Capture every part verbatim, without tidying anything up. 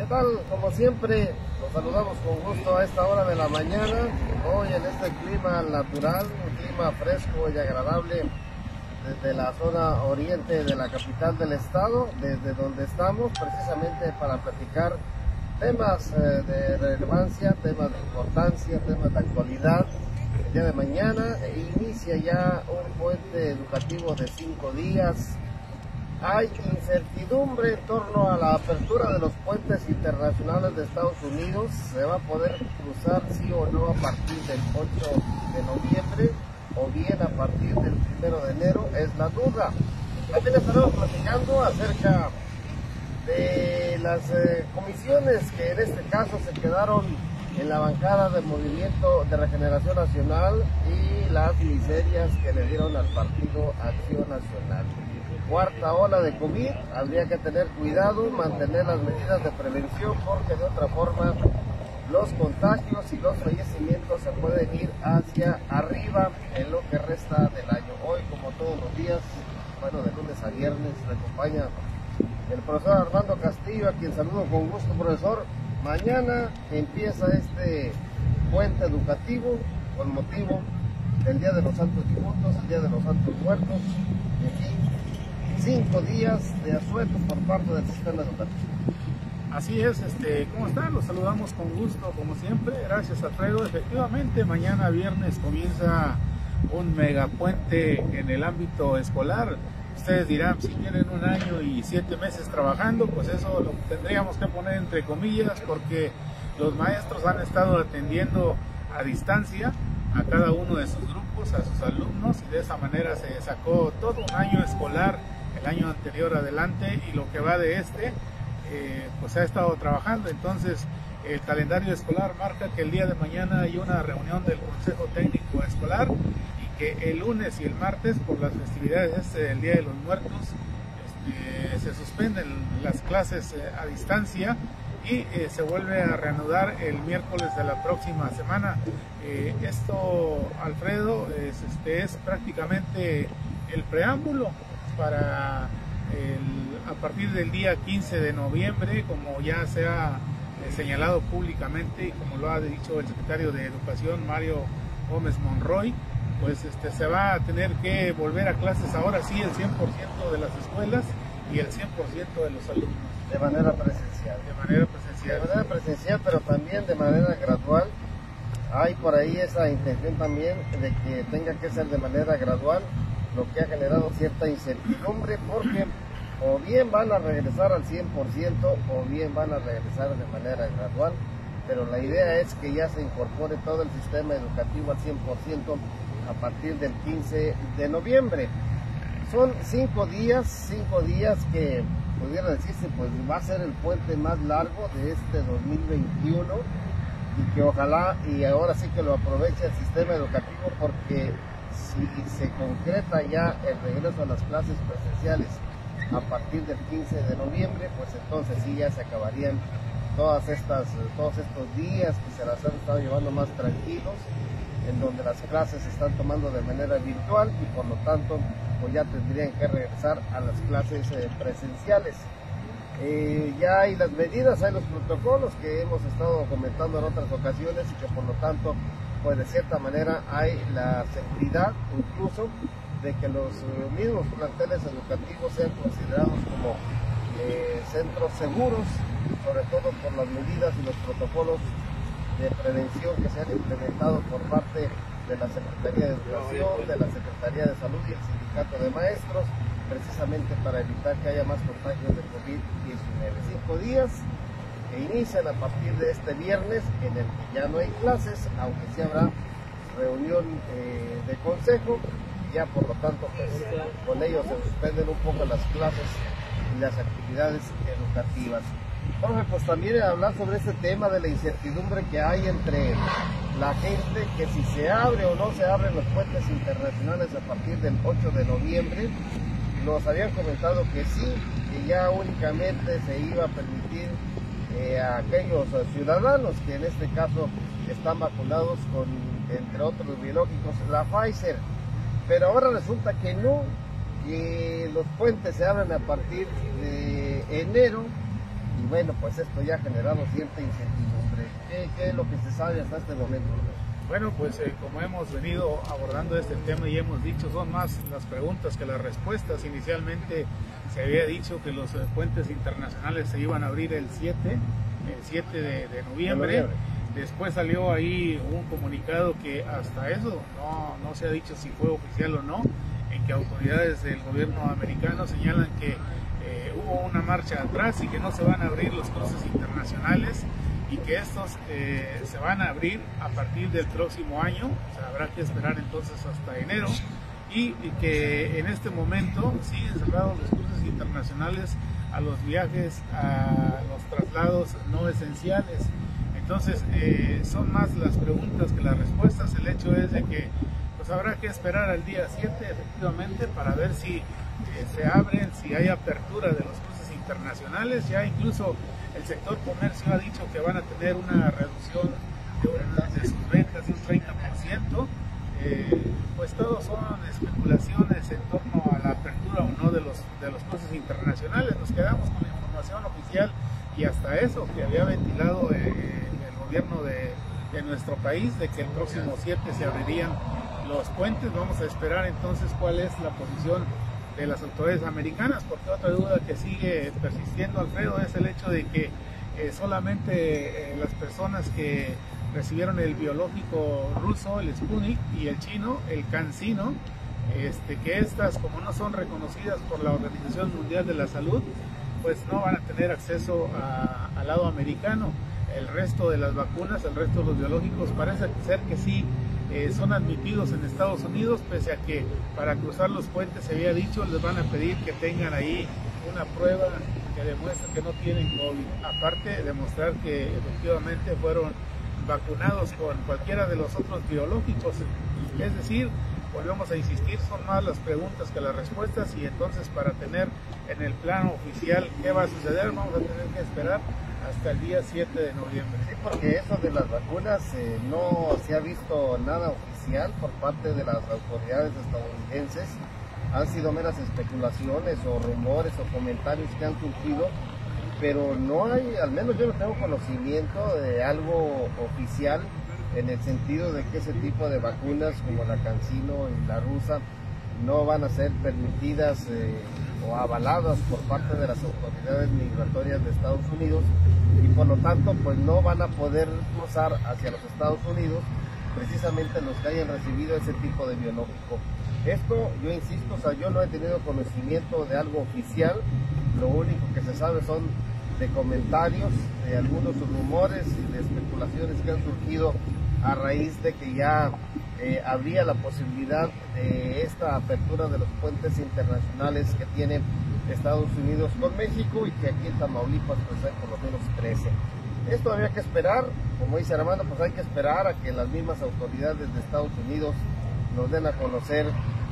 ¿Qué tal? Como siempre, los saludamos con gusto a esta hora de la mañana, hoy en este clima natural, un clima fresco y agradable desde la zona oriente de la capital del estado, desde donde estamos precisamente para platicar temas eh, de relevancia, temas de importancia, temas de actualidad. El día de mañana inicia ya un puente educativo de cinco días. Hay incertidumbre en torno a la apertura de los puentes internacionales de Estados Unidos. Se va a poder cruzar sí o no a partir del ocho de noviembre o bien a partir del primero de enero, es la duda. También estaremos platicando acerca de las eh, comisiones que en este caso se quedaron en la bancada del Movimiento de Regeneración Nacional y las miserias que le dieron al Partido Acción Nacional. Cuarta ola de COVID, habría que tener cuidado, mantener las medidas de prevención porque de otra forma los contagios y los fallecimientos se pueden ir hacia arriba en lo que resta del año. Hoy, como todos los días, bueno, de lunes a viernes, me acompaña el profesor Armando Castillo, a quien saludo con gusto, profesor. Mañana empieza este puente educativo con motivo del Día de los Santos Difuntos, el Día de los Santos Muertos, y aquí cinco días de asueto por parte del sistema educativo. Así es, este, ¿cómo están? Los saludamos con gusto, como siempre. Gracias, Alfredo. Efectivamente, mañana viernes comienza un megapuente en el ámbito escolar. Ustedes dirán, si tienen un año y siete meses trabajando, pues eso lo tendríamos que poner entre comillas, porque los maestros han estado atendiendo a distancia a cada uno de sus grupos, a sus alumnos, y de esa manera se sacó todo un año escolar, el año anterior adelante, y lo que va de este, eh, pues ha estado trabajando. Entonces, el calendario escolar marca que el día de mañana hay una reunión del Consejo Técnico Escolar, que el lunes y el martes, por las festividades del Día de los Muertos, este, se suspenden las clases eh, a distancia y eh, se vuelve a reanudar el miércoles de la próxima semana. Eh, esto, Alfredo, es, este, es prácticamente el preámbulo para el, a partir del día quince de noviembre, como ya se ha eh, señalado públicamente y como lo ha dicho el secretario de Educación, Mario Gómez Monroy, pues este, se va a tener que volver a clases ahora sí el cien por ciento de las escuelas y el cien por ciento de los alumnos. De manera presencial. De manera presencial. De manera presencial, pero también de manera gradual. Hay por ahí esa intención también de que tenga que ser de manera gradual, lo que ha generado cierta incertidumbre porque o bien van a regresar al cien por ciento o bien van a regresar de manera gradual, pero la idea es que ya se incorpore todo el sistema educativo al cien por ciento a partir del quince de noviembre. Son cinco días, cinco días que pudiera decirse pues va a ser el puente más largo de este dos mil veintiuno y que ojalá y ahora sí que lo aproveche el sistema educativo, porque si se concreta ya el regreso a las clases presenciales a partir del quince de noviembre, pues entonces sí ya se acabarían todas estas, todos estos días que se las han estado llevando más tranquilos, en donde las clases se están tomando de manera virtual y por lo tanto pues ya tendrían que regresar a las clases eh, presenciales. Eh, ya hay las medidas, hay los protocolos que hemos estado comentando en otras ocasiones y que por lo tanto pues de cierta manera hay la seguridad incluso de que los eh, mismos planteles educativos sean considerados como eh, centros seguros, sobre todo por las medidas y los protocolos de prevención que se han implementado por parte de la Secretaría de Educación, de la Secretaría de Salud y el Sindicato de Maestros, precisamente para evitar que haya más contagios de COVID diecinueve. Cinco días que inician a partir de este viernes, en el que ya no hay clases, aunque sí habrá reunión eh, de consejo, y ya por lo tanto pues, con ellos se suspenden un poco las clases y las actividades educativas. Jorge, pues también hablar sobre este tema de la incertidumbre que hay entre la gente, que si se abre o no se abren los puentes internacionales a partir del ocho de noviembre. Nos habían comentado que sí, que ya únicamente se iba a permitir eh, a aquellos ciudadanos que en este caso están vacunados con, entre otros biológicos, la Pfizer. Pero ahora resulta que no, que los puentes se abren a partir de enero y bueno, pues esto ya ha generado cierta incertidumbre. ¿Qué, qué es lo que se sabe hasta este momento? Bueno, pues eh, como hemos venido abordando este tema y hemos dicho, son más las preguntas que las respuestas. Inicialmente se había dicho que los eh, puentes internacionales se iban a abrir el siete, el siete de, de noviembre. Después salió ahí un comunicado que hasta eso no, no se ha dicho si fue oficial o no, en que autoridades del gobierno americano señalan que eh, hubo una marcha atrás y que no se van a abrir los cruces internacionales, y que estos eh, se van a abrir a partir del próximo año. O sea, habrá que esperar entonces hasta enero, y, y que en este momento siguen cerrados los cruces internacionales a los viajes, a los traslados no esenciales. Entonces eh, son más las preguntas que las respuestas. El hecho es de que pues habrá que esperar al día siete efectivamente para ver si eh, se abren, si hay apertura de los cruces internacionales. Ya incluso el sector comercio ha dicho que van a tener una reducción de, una, de sus ventas de un treinta por ciento. Eh, pues todo son especulaciones en torno a la apertura o no de los, de los cruces internacionales. Nos quedamos con la información oficial y hasta eso que había ventilado eh, el gobierno de, de nuestro país, de que el próximo siete se abrirían los puentes. Vamos a esperar entonces cuál es la posición de las autoridades americanas, porque otra duda que sigue persistiendo, Alfredo, es el hecho de que eh, solamente eh, las personas que recibieron el biológico ruso, el Sputnik, y el chino, el CanSino, este, que estas, como no son reconocidas por la Organización Mundial de la Salud, pues no van a tener acceso a, al lado americano. El resto de las vacunas, el resto de los biológicos, parece ser que sí eh, son admitidos en Estados Unidos, pese a que para cruzar los puentes se había dicho, les van a pedir que tengan ahí una prueba que demuestre que no tienen COVID, aparte de demostrar que efectivamente fueron vacunados con cualquiera de los otros biológicos. Es decir, volvemos a insistir, son más las preguntas que las respuestas, y entonces para tener en el plano oficial qué va a suceder, vamos a tener que esperar hasta el día siete de noviembre. Sí, porque eso de las vacunas eh, no se ha visto nada oficial por parte de las autoridades estadounidenses. Han sido meras especulaciones o rumores o comentarios que han surgido, pero no hay, al menos yo no tengo conocimiento de algo oficial en el sentido de que ese tipo de vacunas como la CanSino y la rusa no van a ser permitidas eh, o avaladas por parte de las autoridades migratorias de Estados Unidos, y por lo tanto pues no van a poder cruzar hacia los Estados Unidos precisamente los que hayan recibido ese tipo de biológico. Esto, yo insisto, o sea, yo no he tenido conocimiento de algo oficial. Lo único que se sabe son de comentarios, de algunos rumores y de especulaciones que han surgido a raíz de que ya eh, habría la posibilidad de esta apertura de los puentes internacionales que tiene Estados Unidos con México, y que aquí en Tamaulipas pues hay por lo menos trece. Esto había que esperar, como dice Armando, pues hay que esperar a que las mismas autoridades de Estados Unidos nos den a conocer,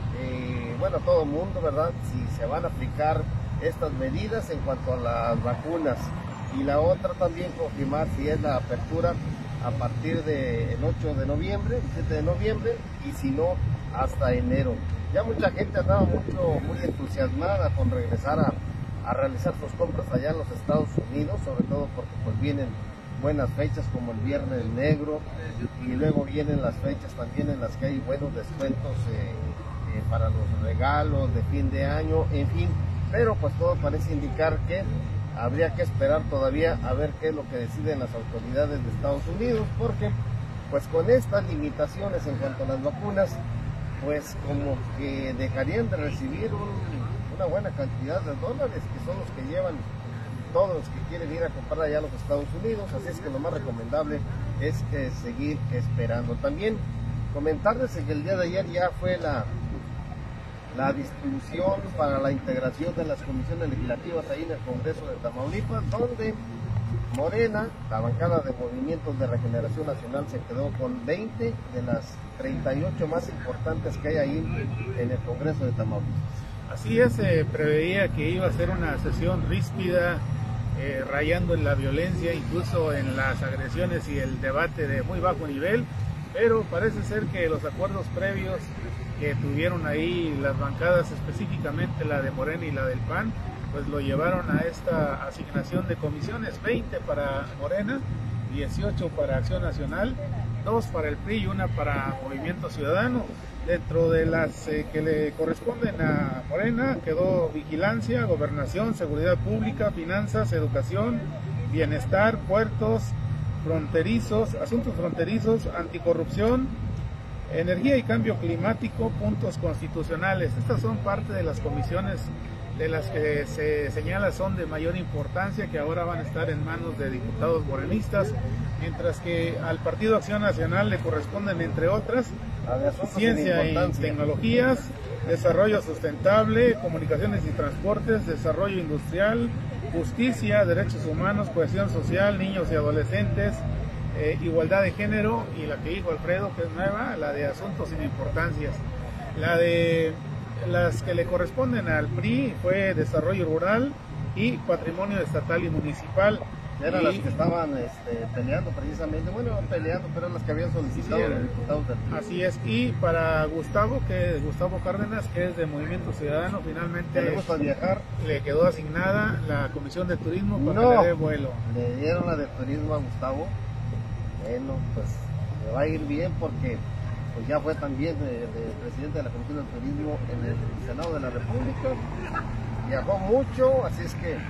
eh, bueno, a todo el mundo, ¿verdad?, si se van a aplicar estas medidas en cuanto a las vacunas, y la otra también confirmar si es la apertura a partir del ocho de noviembre, siete de noviembre, y si no, hasta enero. Ya mucha gente andaba mucho, muy entusiasmada con regresar a, a realizar sus compras allá en los Estados Unidos, sobre todo porque pues vienen buenas fechas como el Viernes Negro, y luego vienen las fechas también en las que hay buenos descuentos eh, eh, para los regalos de fin de año, en fin. Pero pues todo parece indicar que habría que esperar todavía a ver qué es lo que deciden las autoridades de Estados Unidos, porque pues con estas limitaciones en cuanto a las vacunas, pues como que dejarían de recibir un, una buena cantidad de dólares, que son los que llevan todos los que quieren ir a comprar allá a los Estados Unidos. Así es que lo más recomendable es eh, seguir esperando. También comentarles que el día de ayer ya fue la la distribución para la integración de las comisiones legislativas ahí en el Congreso de Tamaulipas, donde Morena, la bancada de Movimientos de Regeneración Nacional, se quedó con veinte de las treinta y ocho más importantes que hay ahí en el Congreso de Tamaulipas. Así es, se preveía que iba a ser una sesión ríspida, eh, rayando en la violencia, incluso en las agresiones y el debate de muy bajo nivel, pero parece ser que los acuerdos previos que tuvieron ahí las bancadas, específicamente la de Morena y la del P A N, pues lo llevaron a esta asignación de comisiones, veinte para Morena, dieciocho para Acción Nacional, dos para el P R I y una para Movimiento Ciudadano. Dentro de las eh, que le corresponden a Morena quedó Vigilancia, Gobernación, Seguridad Pública, Finanzas, Educación, Bienestar, Puertos, Fronterizos, Asuntos Fronterizos, Anticorrupción, Energía y Cambio Climático, Puntos Constitucionales. Estas son parte de las comisiones de las que se señala son de mayor importancia, que ahora van a estar en manos de diputados morenistas, mientras que al Partido Acción Nacional le corresponden, entre otras, Ciencia y Tecnologías, Desarrollo Sustentable, Comunicaciones y Transportes, Desarrollo Industrial, Justicia, Derechos Humanos, Cohesión Social, Niños y Adolescentes, eh, Igualdad de Género, y la que dijo Alfredo, que es nueva, la de Asuntos sin Importancias. La de las que le corresponden al P R I fue Desarrollo Rural y Patrimonio Estatal y Municipal. Eran y, las que estaban este, peleando precisamente, bueno, peleando, pero las que habían solicitado sí, los diputados del P R I. Así es, y para Gustavo, que es Gustavo Cárdenas, que es de Movimiento Ciudadano, finalmente le gusta viajar, le quedó asignada la Comisión de Turismo para no, que le dé vuelo. Le dieron la de Turismo a Gustavo. Bueno, pues le va a ir bien porque pues ya fue también de, de presidente de la Comisión de Turismo en el Senado de la República, viajó mucho, así es que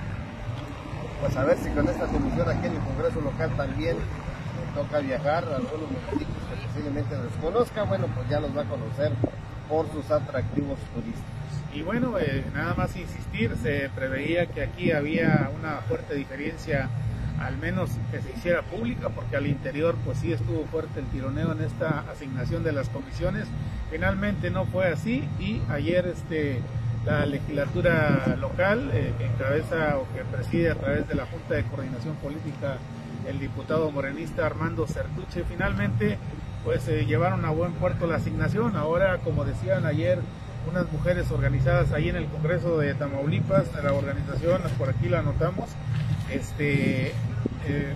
pues a ver si con esta comisión aquí en el Congreso local también le toca viajar a algunos municipios que posiblemente desconozca, bueno, pues ya los va a conocer por sus atractivos turísticos. Y bueno, eh, nada más insistir, se preveía que aquí había una fuerte diferencia, al menos que se hiciera pública, porque al interior pues sí estuvo fuerte el tironeo en esta asignación de las comisiones. Finalmente no fue así, y ayer este la legislatura local, eh, que encabeza o que preside a través de la Junta de Coordinación Política el diputado morenista Armando Certuche, finalmente pues eh, llevaron a buen puerto la asignación. Ahora, como decían ayer unas mujeres organizadas ahí en el Congreso de Tamaulipas, de la organización, por aquí la anotamos, este eh,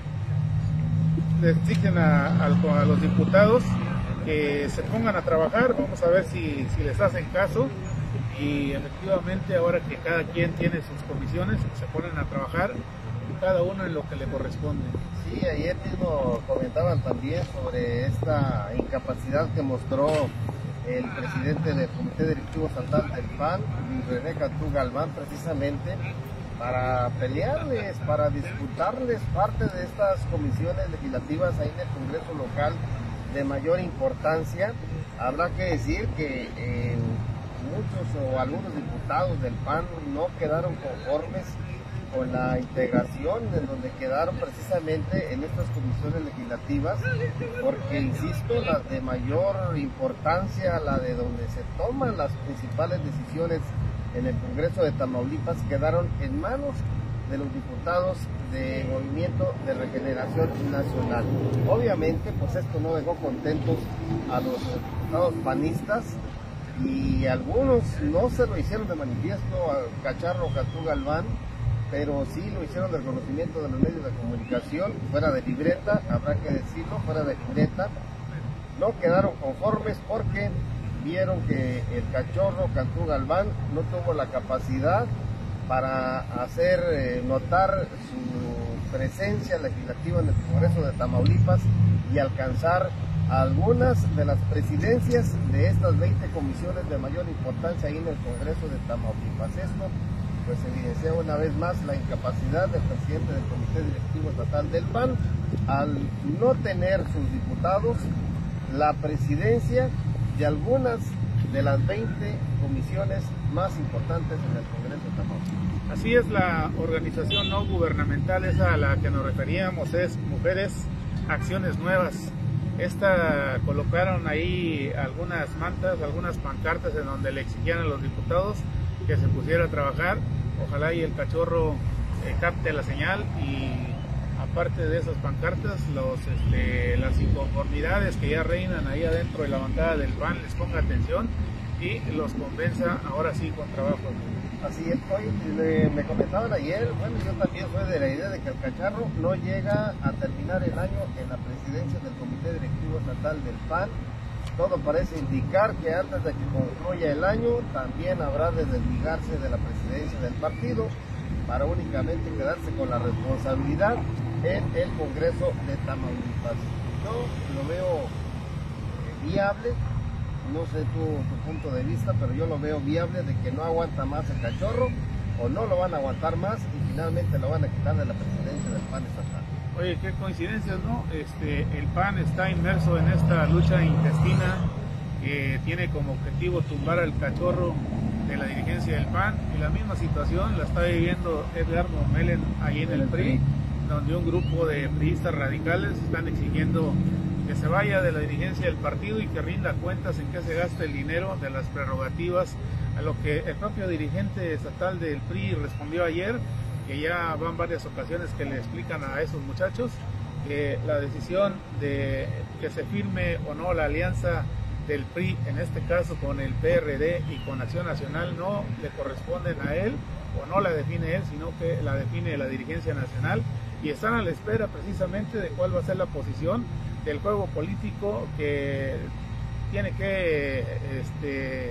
le exigen a, a, a los diputados que se pongan a trabajar. Vamos a ver si, si les hacen caso, y efectivamente ahora que cada quien tiene sus comisiones, se ponen a trabajar cada uno en lo que le corresponde. Sí, ayer mismo comentaban también sobre esta incapacidad que mostró el presidente del Comité Directivo Estatal del P A N, René Cantú Galván, precisamente para pelearles, para disputarles parte de estas comisiones legislativas ahí en el Congreso local de mayor importancia. Habrá que decir que eh, muchos o algunos diputados del P A N no quedaron conformes con la integración, en donde quedaron precisamente en estas comisiones legislativas, porque insisto, las de mayor importancia, la de donde se toman las principales decisiones en el Congreso de Tamaulipas, quedaron en manos de los diputados de Movimiento de Regeneración Nacional. Obviamente, pues esto no dejó contentos a los diputados panistas, y algunos no se lo hicieron de manifiesto a Cacharro Cantú Galván, pero sí lo hicieron del conocimiento de los medios de comunicación, fuera de libreta, habrá que decirlo, fuera de libreta. No quedaron conformes porque vieron que el Cachorro Cantú Galván no tuvo la capacidad para hacer eh, notar su presencia legislativa en el Congreso de Tamaulipas y alcanzar algunas de las presidencias de estas veinte comisiones de mayor importancia ahí en el Congreso de Tamaulipas. Esto pues evidencia una vez más la incapacidad del presidente del Comité Directivo Estatal del P A N al no tener sus diputados la presidencia de algunas de las veinte comisiones más importantes en el Congreso de Tamaulipas. Así es, la organización no gubernamental esa a la que nos referíamos es Mujeres Acciones Nuevas. Esta colocaron ahí algunas mantas, algunas pancartas en donde le exigían a los diputados que se pusiera a trabajar. Ojalá y el Cachorro eh, capte la señal, y aparte de esas pancartas, los, este, las inconformidades que ya reinan ahí adentro de la bancada del P A N les ponga atención y los convenza ahora sí con trabajo. Así es, hoy le, me comentaban ayer, bueno, yo también soy de la idea de que el Cacharro no llega a terminar el año en la presidencia del Comité Directivo Estatal del P A N. Todo parece indicar que antes de que concluya el año también habrá de desligarse de la presidencia del partido, para únicamente quedarse con la responsabilidad en el Congreso de Tamaulipas. Yo lo veo eh, viable, no sé tu, tu punto de vista, pero yo lo veo viable de que no aguanta más el cachorro, o no lo van a aguantar más y finalmente lo van a quitar de la presidencia del P A N estatal. Oye, qué coincidencias, ¿no? Este, el P A N está inmerso en esta lucha intestina que tiene como objetivo tumbar al cachorro de la dirigencia del P A N, y la misma situación la está viviendo Edgardo Melen ahí en el P R I, donde un grupo de priistas radicales están exigiendo que se vaya de la dirigencia del partido y que rinda cuentas en qué se gasta el dinero de las prerrogativas, a lo que el propio dirigente estatal del P R I respondió ayer, que ya van varias ocasiones que le explican a esos muchachos que la decisión de que se firme o no la alianza del P R I, en este caso con el P R D y con Acción Nacional, no le corresponden a él, o no la define él, sino que la define la dirigencia nacional, y están a la espera precisamente de cuál va a ser la posición del juego político que tiene que este,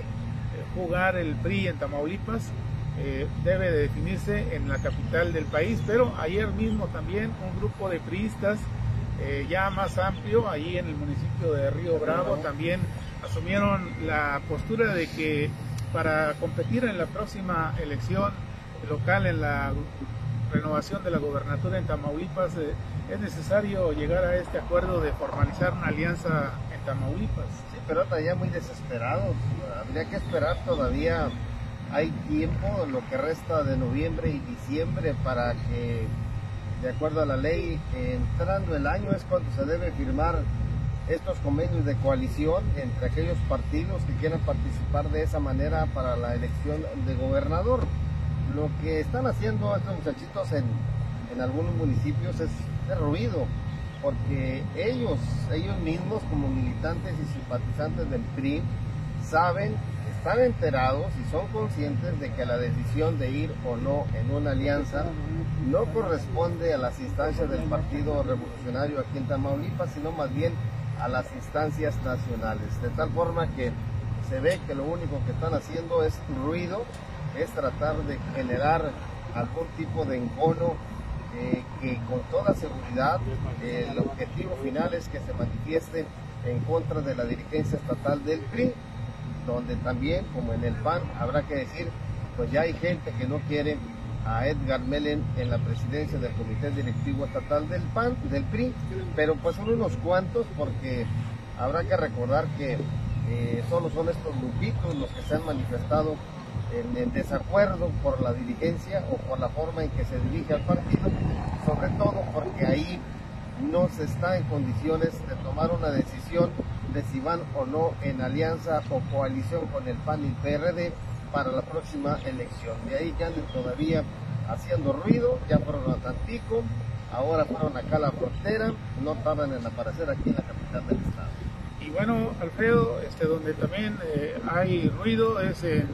jugar el P R I en Tamaulipas. Eh, debe de definirse en la capital del país, pero ayer mismo también un grupo de priistas eh, ya más amplio, allí en el municipio de Río Bravo, también asumieron la postura de que para competir en la próxima elección local, en la renovación de la gobernatura en Tamaulipas, eh, es necesario llegar a este acuerdo de formalizar una alianza en Tamaulipas. Sí, pero está ya muy desesperados, habría que esperar todavía. Hay tiempo, lo que resta de noviembre y diciembre, para que, de acuerdo a la ley, entrando el año es cuando se debe firmar estos convenios de coalición entre aquellos partidos que quieran participar de esa manera para la elección de gobernador. Lo que están haciendo estos muchachitos en, en algunos municipios es de ruido, porque ellos, ellos mismos como militantes y simpatizantes del P R I saben, están enterados y son conscientes de que la decisión de ir o no en una alianza no corresponde a las instancias del Partido Revolucionario aquí en Tamaulipas, sino más bien a las instancias nacionales, de tal forma que se ve que lo único que están haciendo es ruido, es tratar de generar algún tipo de encono eh, que con toda seguridad eh, el objetivo final es que se manifieste en contra de la dirigencia estatal del P R I, donde también, como en el P A N, habrá que decir, pues ya hay gente que no quiere a Edgar Melen en la presidencia del Comité Directivo Estatal del P A N, del P R I, pero pues son unos cuantos, porque habrá que recordar que eh, solo son estos grupitos los que se han manifestado en, en desacuerdo por la dirigencia o por la forma en que se dirige al partido, sobre todo porque ahí no se está en condiciones de tomar una decisión de si van o no en alianza o coalición con el P A N y el P R D para la próxima elección. De ahí que anden todavía haciendo ruido, ya fueron a Tampico, ahora fueron acá a la frontera, no tardan en aparecer aquí en la capital del estado. Y bueno, Alfredo, este, donde también eh, hay ruido es en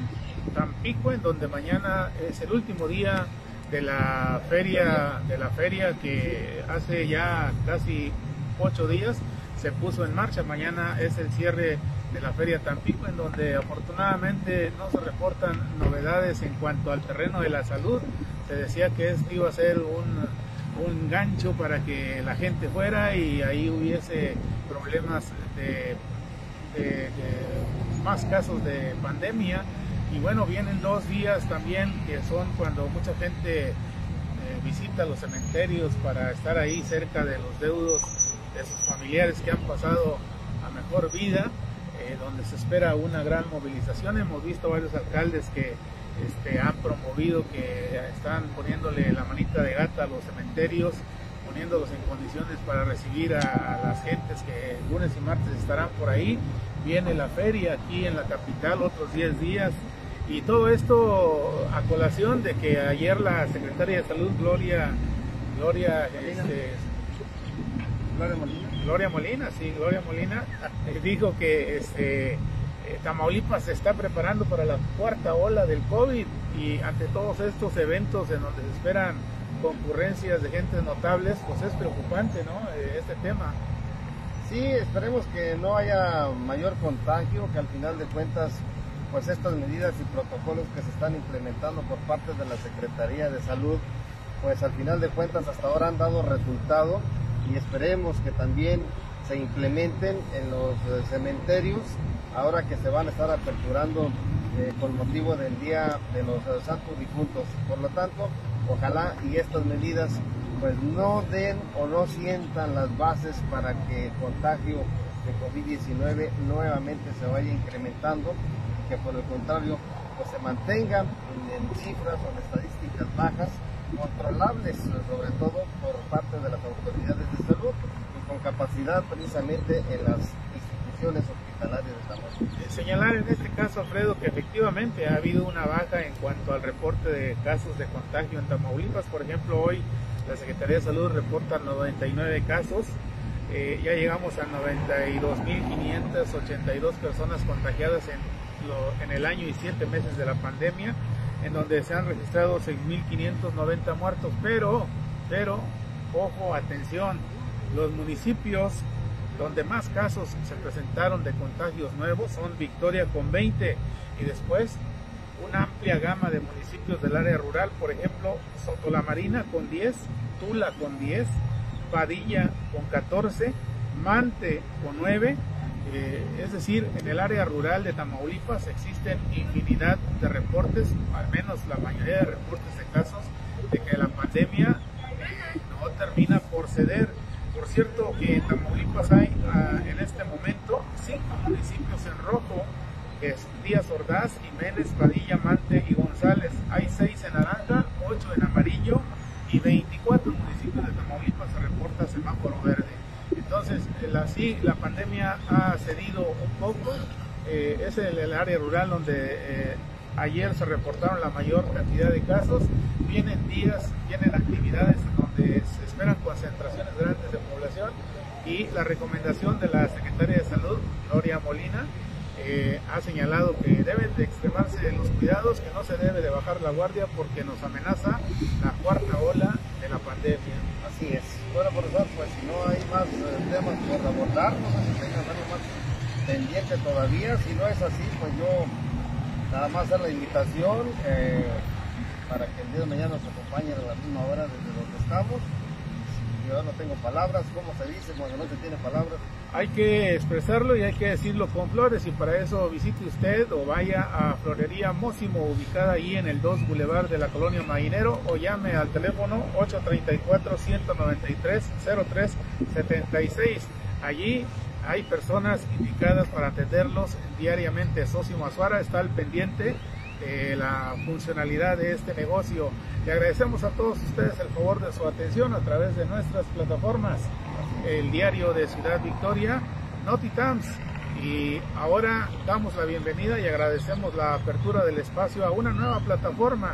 Tampico, en donde mañana es el último día de la feria, de la feria que hace ya casi ocho días se puso en marcha. Mañana es el cierre de la Feria Tampico, en donde afortunadamente no se reportan novedades en cuanto al terreno de la salud. Se decía que esto iba a ser un, un gancho para que la gente fuera y ahí hubiese problemas de, de, de más casos de pandemia. Y bueno, vienen dos días también que son cuando mucha gente eh, visita los cementerios para estar ahí cerca de los deudos de sus familiares que han pasado a mejor vida, eh, donde se espera una gran movilización. Hemos visto varios alcaldes que este, han promovido, que están poniéndole la manita de gata a los cementerios, poniéndolos en condiciones para recibir a, a las gentes que lunes y martes estarán por ahí. Viene la feria aquí en la capital, otros diez días, y todo esto a colación de que ayer la secretaria de Salud, Gloria, Gloria, este, Gloria Molina. Gloria Molina, sí, Gloria Molina, eh, dijo que este, eh, Tamaulipas se está preparando para la cuarta ola del COVID, y ante todos estos eventos en donde se esperan concurrencias de gentes notables, pues es preocupante, ¿no? Eh, este tema. Sí, esperemos que no haya mayor contagio, que al final de cuentas pues estas medidas y protocolos que se están implementando por parte de la Secretaría de Salud, pues al final de cuentas hasta ahora han dado resultado, y esperemos que también se implementen en los eh, cementerios, ahora que se van a estar aperturando eh, con motivo del Día de los eh, Santos Difuntos. Por lo tanto, ojalá y estas medidas pues no den o no sientan las bases para que el contagio de COVID diecinueve nuevamente se vaya incrementando, y que por el contrario pues se mantengan en, en cifras o en estadísticas bajas, controlables sobre todo por parte de las autoridades de salud y con capacidad precisamente en las instituciones hospitalarias de Tamaulipas. Señalar en este caso, Alfredo, que efectivamente ha habido una baja en cuanto al reporte de casos de contagio en Tamaulipas. Por ejemplo, hoy la Secretaría de Salud reporta noventa y nueve casos, eh, ya llegamos a noventa y dos mil quinientas ochenta y dos personas contagiadas en, lo, en el año y siete meses de la pandemia, en donde se han registrado seis mil quinientos noventa muertos, pero, pero, ojo, atención, los municipios donde más casos se presentaron de contagios nuevos son Victoria con veinte, y después una amplia gama de municipios del área rural, por ejemplo, Sotolamarina con diez, Tula con diez, Padilla con catorce, Mante con nueve. Eh, es decir, en el área rural de Tamaulipas existen infinidad de reportes, al menos la mayoría de reportes de casos de que la pandemia no termina por ceder. Por cierto que en Tamaulipas hay uh, en este momento cinco municipios en rojo, que es Díaz Ordaz, Jiménez, Padilla, Mante y González. Hay seis en naranja, ocho en amarillo, y veinticuatro municipios de Tamaulipas se reporta semáforo verde. Entonces, la, sí, la pandemia ha cedido un poco. Eh, es el, el área rural donde eh, ayer se reportaron la mayor cantidad de casos. Vienen días, vienen actividades donde se esperan concentraciones grandes de población, y la recomendación de la Secretaria de Salud, Gloria Molina, eh, ha señalado que deben de extremarse los cuidados, que no se debe de bajar la guardia porque nos amenaza la cuarta ola de la pandemia. Así es. Bueno, profesor, pues si no hay más eh, temas por abordar, no sé si tengan algo más pendiente todavía. Si no es así, pues yo nada más hacer la invitación eh, para que el día de mañana nos acompañen a la misma hora desde donde estamos. Yo no tengo palabras, ¿cómo se dice cuando no se tiene palabras? Hay que expresarlo y hay que decirlo con flores, y para eso visite usted o vaya a Florería Mósimo, ubicada ahí en el dos Boulevard de la Colonia Marinero, o llame al teléfono ocho tres cuatro, uno nueve tres, cero tres siete seis. Allí hay personas indicadas para atenderlos diariamente. Socio Azuara está al pendiente de la funcionalidad de este negocio. Le agradecemos a todos ustedes el favor de su atención a través de nuestras plataformas, el diario de Ciudad Victoria, NotiTimes, y ahora damos la bienvenida y agradecemos la apertura del espacio a una nueva plataforma.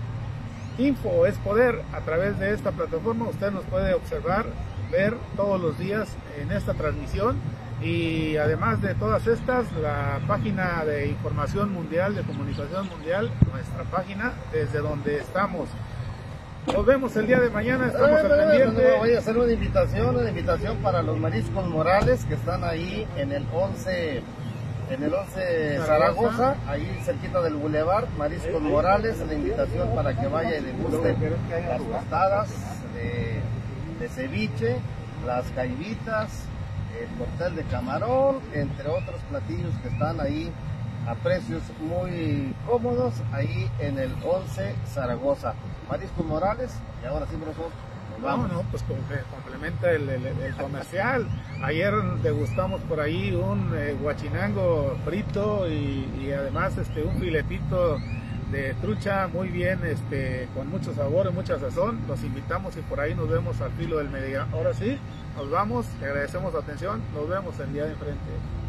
Info es poder. A través de esta plataforma usted nos puede observar, ver todos los días en esta transmisión, y además de todas estas, la página de información mundial, de comunicación mundial, nuestra página desde donde estamos. Nos vemos el día de mañana, estamos al pendiente. Voy a hacer una invitación, una invitación para los Mariscos Morales, que están ahí en el once, en el once Zaragoza, ahí cerquita del Boulevard, Mariscos Morales. La invitación para que vaya y deguste las tostadas de, de ceviche, las caibitas, el cóctel de camarón, entre otros platillos que están ahí a precios muy cómodos, ahí en el once Zaragoza. Mariscos Morales, y ahora sí, profesor, nos vamos. No, no, pues complementa el, el, el comercial. Ayer degustamos por ahí un eh, guachinango frito, y, y además este un filetito de trucha muy bien, este con mucho sabor y mucha sazón. Los invitamos y por ahí nos vemos al filo del mediodía. Ahora sí, nos vamos, le agradecemos su atención, nos vemos el día de enfrente.